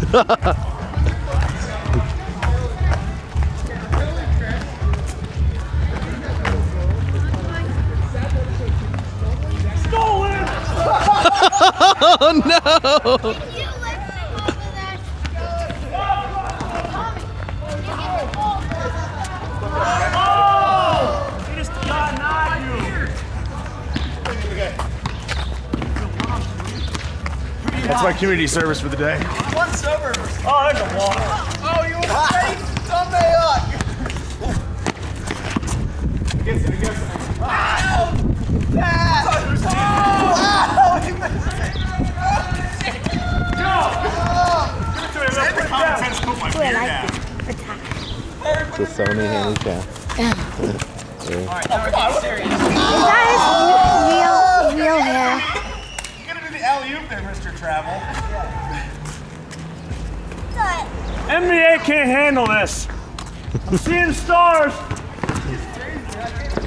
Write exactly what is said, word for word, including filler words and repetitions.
Oh no! That's my community service for the day. One sober. Oh, there's a walk. Oh, you were right. Dumb me up. Against it, against it. Wow! That! Wow! He missed it. Go! Give it to him. Let the common sense put my beer down. The Sony handicap. Alright, now we're getting serious. Guys, real, real hair. You gotta do the alley-oop there, Mister Travel. N B A can't handle this. I'm seeing stars.